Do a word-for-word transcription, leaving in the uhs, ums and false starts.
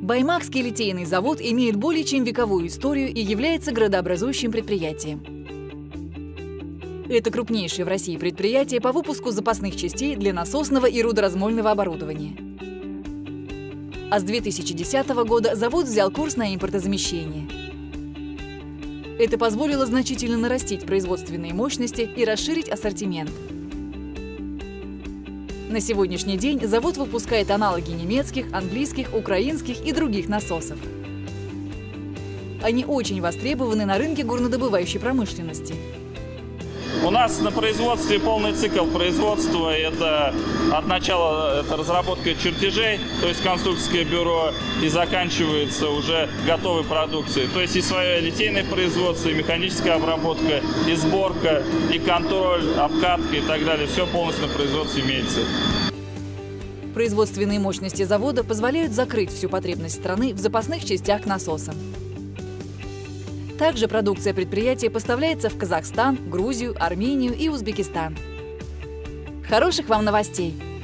Баймакский литейный завод имеет более чем вековую историю и является градообразующим предприятием. Это крупнейшее в России предприятие по выпуску запасных частей для насосного и рудоразмольного оборудования. А с две тысячи десятого года завод взял курс на импортозамещение. Это позволило значительно нарастить производственные мощности и расширить ассортимент. На сегодняшний день завод выпускает аналоги немецких, английских, украинских и других насосов. Они очень востребованы на рынке горнодобывающей промышленности. У нас на производстве полный цикл производства. Это от начала это разработка чертежей, то есть конструкторское бюро, и заканчивается уже готовой продукцией. То есть и свое литейное производство, и механическая обработка, и сборка, и контроль, обкатка и так далее. Все полностью на производстве имеется. Производственные мощности завода позволяют закрыть всю потребность страны в запасных частях к насосам. Также продукция предприятия поставляется в Казахстан, Грузию, Армению и Узбекистан. Хороших вам новостей!